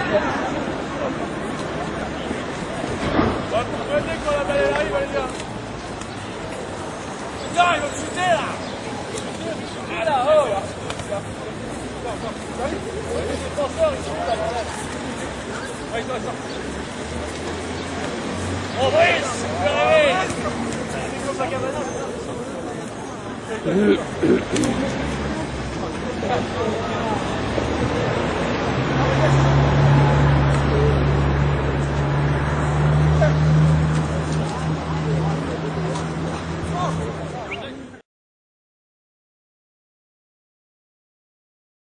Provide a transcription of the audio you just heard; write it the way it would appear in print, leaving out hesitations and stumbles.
Quand la balle arrive, allez bien. Non, ils vont te shooter là. Ah là, oh là. Les défenseurs, ils sont là, bordel. Ouais, ils sont. Oh, Brice, tu peux rêver. C'est comme la cabane.